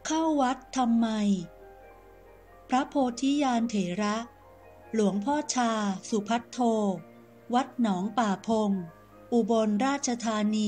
เข้าวัดทำไมพระโพธิญาณเถระหลวงพ่อชาสุภัทโทวัดหนองป่าพงอุบลราชธานี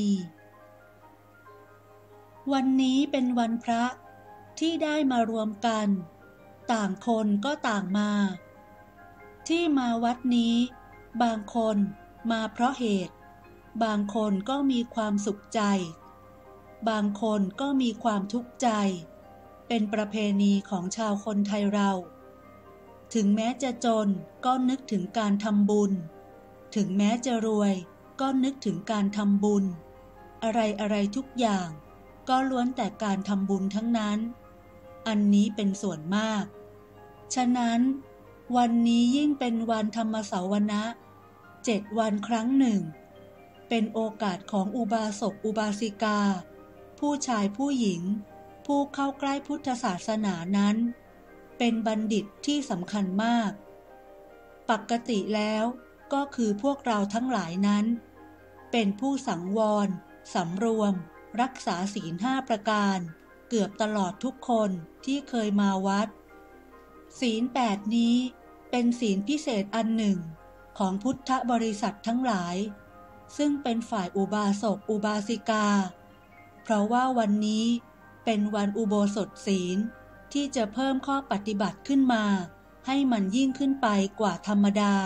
วันนี้เป็นวันพระที่ได้มารวมกันต่างคนก็ต่างมาที่มาวัดนี้บางคนมาเพราะเหตุบางคนก็มีความสุขใจบางคนก็มีความทุกข์ใจเป็นประเพณีของชาวคนไทยเราถึงแม้จะจนก็นึกถึงการทำบุญถึงแม้จะรวยก็นึกถึงการทำบุญอะไรทุกอย่างก็ล้วนแต่การทำบุญทั้งนั้นอันนี้เป็นส่วนมากฉะนั้นวันนี้ยิ่งเป็นวันธรรมสาวนะ7 วันครั้งหนึ่งเป็นโอกาสของอุบาสกอุบาสิกาผู้ชายผู้หญิงผู้เข้าใกล้พุทธศาสนานั้นเป็นบัณฑิตที่สำคัญมากปกติแล้วก็คือพวกเราทั้งหลายนั้นเป็นผู้สังวรสำรวมรักษาศีล5 ประการเกือบตลอดทุกคนที่เคยมาวัดศีล8นี้เป็นศีลพิเศษอันหนึ่งของพุทธบริษัททั้งหลายซึ่งเป็นฝ่ายอุบาสกอุบาสิกาเพราะว่าวันนี้เป็นวันอุโบสถศีลที่จะเพิ่มข้อปฏิบัติขึ้นมาให้มันยิ่งขึ้นไปกว่าธรรมดา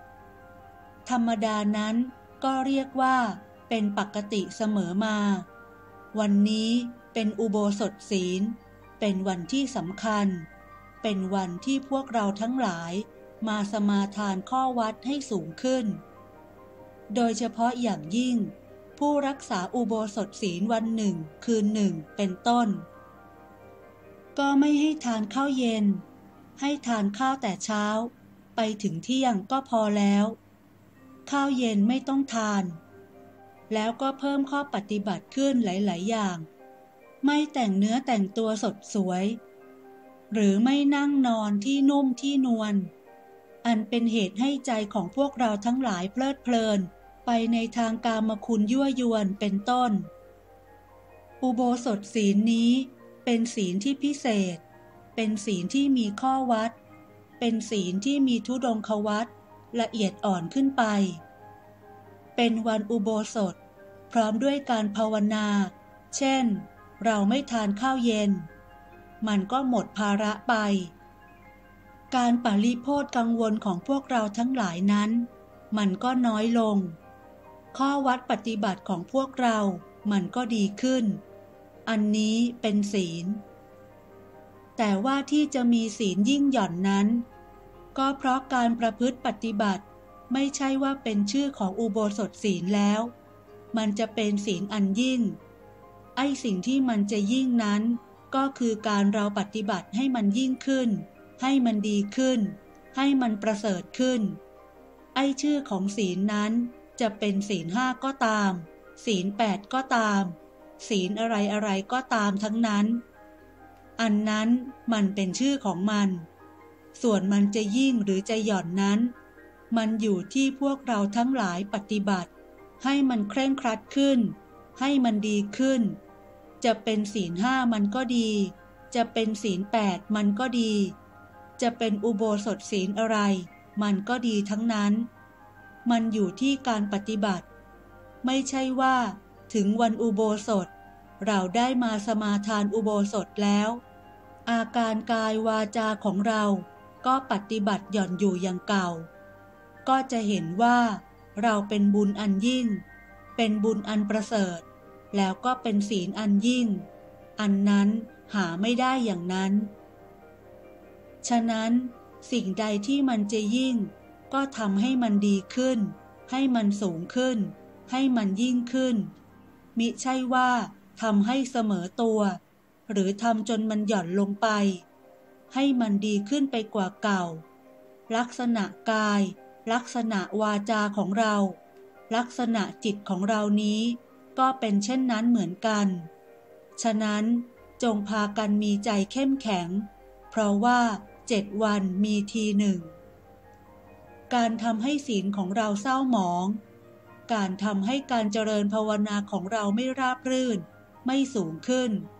นั้นก็เรียกว่าเป็นปกติเสมอมาวันนี้เป็นอุโบสถศีลเป็นวันที่สำคัญเป็นวันที่พวกเราทั้งหลายมาสมาทานข้อวัดให้สูงขึ้นโดยเฉพาะอย่างยิ่งผู้รักษาอุโบสถศีลวันหนึ่งคืนหนึ่งเป็นต้นก็ไม่ให้ทานข้าวเย็นให้ทานข้าวแต่เช้าไปถึงเที่ยงก็พอแล้วข้าวเย็นไม่ต้องทานแล้วก็เพิ่มข้อปฏิบัติขึ้นหลายๆอย่างไม่แต่งเนื้อแต่งตัวสดสวยหรือไม่นั่งนอนที่นุ่มที่นวลอันเป็นเหตุให้ใจของพวกเราทั้งหลายเพลิดเพลินไปในทางกามคุณยั่วยวนเป็นต้นอุโบสถศีลนี้เป็นศีลที่พิเศษเป็นศีลที่มีข้อวัดเป็นศีลที่มีธุดงควัตรละเอียดอ่อนขึ้นไปเป็นวันอุโบสถพร้อมด้วยการภาวนาเช่นเราไม่ทานข้าวเย็นมันก็หมดภาระไปการปาริโภทกังวลของพวกเราทั้งหลายนั้นมันก็น้อยลงข้อวัดปฏิบัติของพวกเรามันก็ดีขึ้นอันนี้เป็นศีลแต่ว่าที่จะมีศีลยิ่งหย่อนนั้นก็เพราะการประพฤติปฏิบัติไม่ใช่ว่าเป็นชื่อของอุโบสถศีลแล้วมันจะเป็นศีลอันยิ่งไอ้สิ่งที่มันจะยิ่งนั้นก็คือการเราปฏิบัติให้มันยิ่งขึ้นให้มันดีขึ้นให้มันประเสริฐขึ้นไอ้ชื่อของศีลนั้นจะเป็นศีล5ก็ตามศีล8ก็ตามศีลอะไรก็ตามทั้งนั้นอันนั้นมันเป็นชื่อของมันส่วนมันจะยิ่งหรือจะหย่อนนั้นมันอยู่ที่พวกเราทั้งหลายปฏิบัติให้มันเคร่งครัดขึ้นให้มันดีขึ้นจะเป็นศีล5มันก็ดีจะเป็นศีล8มันก็ดีจะเป็นอุโบสถศีลอะไรมันก็ดีทั้งนั้นมันอยู่ที่การปฏิบัติไม่ใช่ว่าถึงวันอุโบสถเราได้มาสมาทานอุโบสถแล้วอาการกายวาจาของเราก็ปฏิบัติหย่อนอยู่อย่างเก่าก็จะเห็นว่าเราเป็นบุญอันยิ่งเป็นบุญอันประเสริฐแล้วก็เป็นศีลอันยิ่งอันนั้นหาไม่ได้อย่างนั้นฉะนั้นสิ่งใดที่มันจะยิ่งก็ทำให้มันดีขึ้นให้มันสูงขึ้นให้มันยิ่งขึ้นมิใช่ว่าทำให้เสมอตัวหรือทำจนมันหย่อนลงไปให้มันดีขึ้นไปกว่าเก่าลักษณะกายลักษณะวาจาของเราลักษณะจิตของเรานี้ก็เป็นเช่นนั้นเหมือนกันฉะนั้นจงพากันมีใจเข้มแข็งเพราะว่า7 วันมีทีหนึ่งการทำให้ศีลของเราเศร้าหมองการทำให้การเจริญภาวนาของเราไม่ราบรื่นไม่สูงขึ้น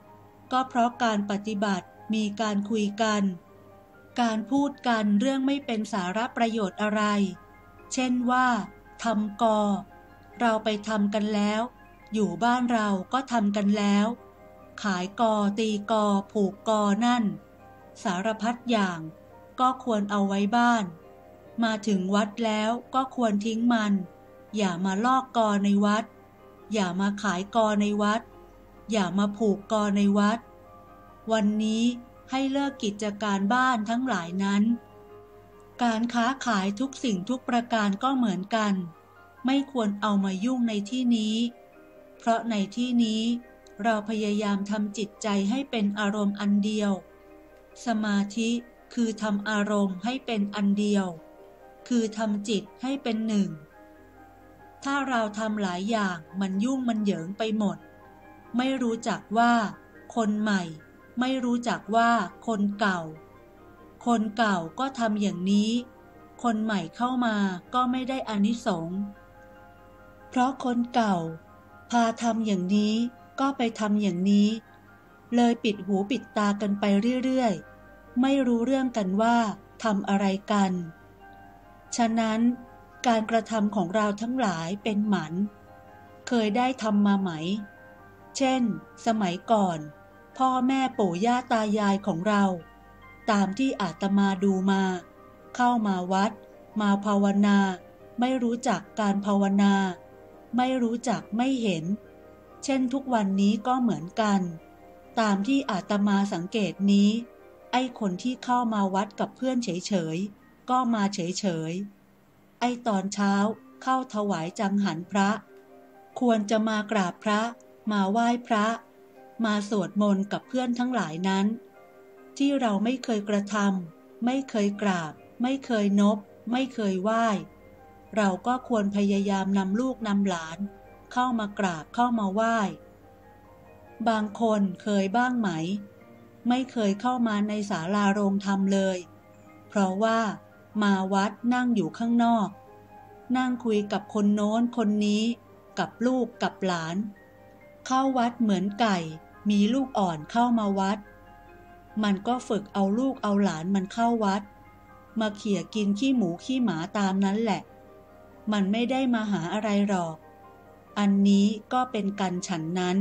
ก็เพราะการปฏิบัติมีการคุยกันการพูดกันเรื่องไม่เป็นสาระประโยชน์อะไรเช่นว่าทำกอเราไปทำกันแล้วอยู่บ้านเราก็ทำกันแล้วขายกอตีกอผูกกอนั่นสารพัดอย่างก็ควรเอาไว้บ้านมาถึงวัดแล้วก็ควรทิ้งมันอย่ามาลอกกอในวัดอย่ามาขายกอในวัดอย่ามาผูกกอในวัดวันนี้ให้เลิกกิจการบ้านทั้งหลายนั้นการค้าขายทุกสิ่งทุกประการก็เหมือนกันไม่ควรเอามายุ่งในที่นี้เพราะในที่นี้เราพยายามทำจิตใจให้เป็นอารมณ์อันเดียวสมาธิคือทำอารมณ์ให้เป็นอันเดียวคือทำจิตให้เป็นหนึ่งถ้าเราทำหลายอย่างมันยุ่งมันเหยิงไปหมดไม่รู้จักว่าคนใหม่ไม่รู้จักว่าคนเก่าคนเก่าก็ทำอย่างนี้คนใหม่เข้ามาก็ไม่ได้อานิสงส์เพราะคนเก่าพาทำอย่างนี้ก็ไปทำอย่างนี้เลยปิดหูปิดตากันไปเรื่อยๆไม่รู้เรื่องกันว่าทำอะไรกันฉะนั้นการกระทำของเราทั้งหลายเป็นหมันเคยได้ทำมาไหมเช่นสมัยก่อนพ่อแม่ปู่ย่าตายายของเราตามที่อาตมาดูมาเข้ามาวัดมาภาวนาไม่รู้จักการภาวนาไม่รู้จักไม่เห็นเช่นทุกวันนี้ก็เหมือนกันตามที่อาตมาสังเกตนี้ไอ้คนที่เข้ามาวัดกับเพื่อนเฉยๆก็มาเฉยๆไอ้ตอนเช้าเข้าถวายจังหันพระควรจะมากราบพระมาไหว้พระมาสวดมนต์กับเพื่อนทั้งหลายนั้นที่เราไม่เคยกระทำไม่เคยกราบไม่เคยนบไม่เคยไหว้เราก็ควรพยายามนำลูกนำหลานเข้ามากราบเข้ามาไหว้บางคนเคยบ้างไหมไม่เคยเข้ามาในศาลาโรงธรรมเลยเพราะว่ามาวัดนั่งอยู่ข้างนอกนั่งคุยกับคนโน้นคนนี้กับลูกกับหลานเข้าวัดเหมือนไก่มีลูกอ่อนเข้ามาวัดมันก็ฝึกเอาลูกเอาหลานมันเข้าวัดมาเขี่ยกินขี้หมูขี้หมาตามนั้นแหละมันไม่ได้มาหาอะไรหรอกอันนี้ก็เป็นกันฉันนั้น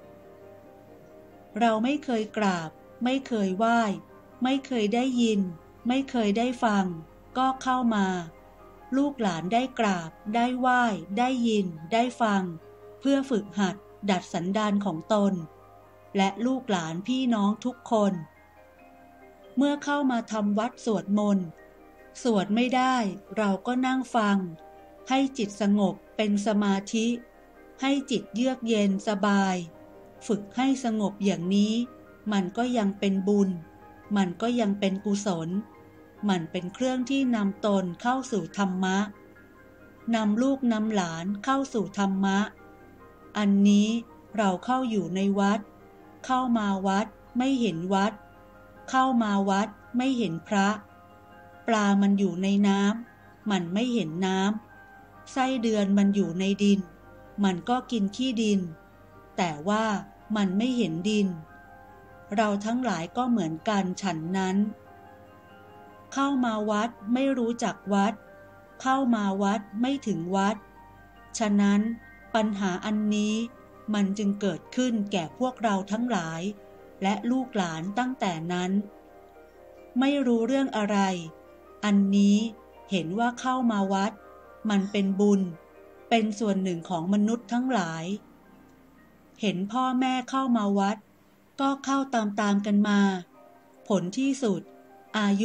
เราไม่เคยกราบไม่เคยไหว้ไม่เคยได้ยินไม่เคยได้ฟังก็เข้ามาลูกหลานได้กราบได้ไหว้ได้ยินได้ฟังเพื่อฝึกหัดดัดสันดานของตนและลูกหลานพี่น้องทุกคนเมื่อเข้ามาทำวัดสวดมนต์สวดไม่ได้เราก็นั่งฟังให้จิตสงบเป็นสมาธิให้จิตเยือกเย็นสบายฝึกให้สงบอย่างนี้มันก็ยังเป็นบุญมันก็ยังเป็นกุศลมันเป็นเครื่องที่นำตนเข้าสู่ธรรมะนำลูกนำหลานเข้าสู่ธรรมะอันนี้เราเข้าอยู่ในวัดเข้ามาวัดไม่เห็นวัดเข้ามาวัดไม่เห็นพระปลามันอยู่ในน้ำมันไม่เห็นน้ำไส้เดือนมันอยู่ในดินมันก็กินขี้ดินแต่ว่ามันไม่เห็นดินเราทั้งหลายก็เหมือนกันฉันนั้นเข้ามาวัดไม่รู้จักวัดเข้ามาวัดไม่ถึงวัดฉะนั้นปัญหาอันนี้มันจึงเกิดขึ้นแก่พวกเราทั้งหลายและลูกหลานตั้งแต่นั้นไม่รู้เรื่องอะไรอันนี้เห็นว่าเข้ามาวัดมันเป็นบุญเป็นส่วนหนึ่งของมนุษย์ทั้งหลายเห็นพ่อแม่เข้ามาวัดก็เข้าตามกันมาผลที่สุดอายุ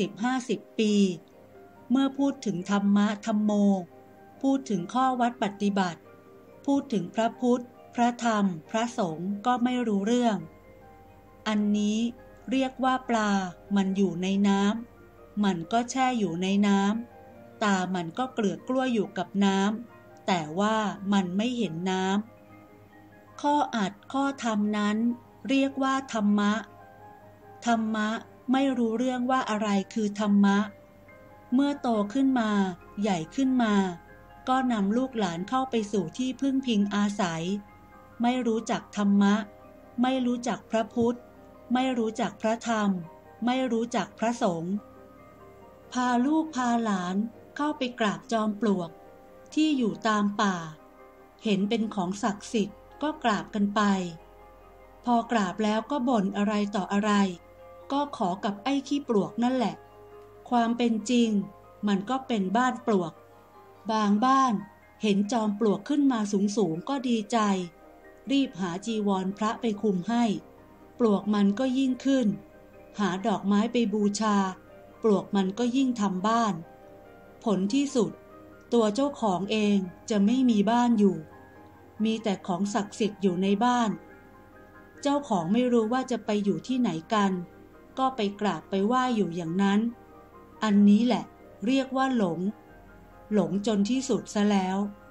40-50 ปีเมื่อพูดถึงธรรมะธัมโมพูดถึงข้อวัดปฏิบัติพูดถึงพระพุทธพระธรรมพระสงฆ์ก็ไม่รู้เรื่องอันนี้เรียกว่าปลามันอยู่ในน้ำมันก็แช่อยู่ในน้ำตามันก็เกลือกกลั้วอยู่กับน้ำแต่ว่ามันไม่เห็นน้ำข้ออัดข้อธรรมนั้นเรียกว่าธรรมะธรรมะไม่รู้เรื่องว่าอะไรคือธรรมะเมื่อโตขึ้นมาใหญ่ขึ้นมาก็นำลูกหลานเข้าไปสู่ที่พึ่งพิงอาศัยไม่รู้จักธรรมะไม่รู้จักพระพุทธไม่รู้จักพระธรรมไม่รู้จักพระสงฆ์พาลูกพาหลานเข้าไปกราบจอมปลวกที่อยู่ตามป่าเห็นเป็นของศักดิ์สิทธิ์ก็กราบกันไปพอกราบแล้วก็บ่นอะไรต่ออะไรก็ขอกับไอ้ขี้ปลวกนั่นแหละความเป็นจริงมันก็เป็นบ้านปลวกบางบ้านเห็นจอมปลวกขึ้นมาสูงๆก็ดีใจรีบหาจีวรพระไปคลุมให้ปลวกมันก็ยิ่งขึ้นหาดอกไม้ไปบูชาปลวกมันก็ยิ่งทำบ้านผลที่สุดตัวเจ้าของเองจะไม่มีบ้านอยู่มีแต่ของศักดิ์สิทธิ์อยู่ในบ้านเจ้าของไม่รู้ว่าจะไปอยู่ที่ไหนกันก็ไปกราบไปไหว้อยู่อย่างนั้นอันนี้แหละเรียกว่าหลงจนที่สุดซะแล้ว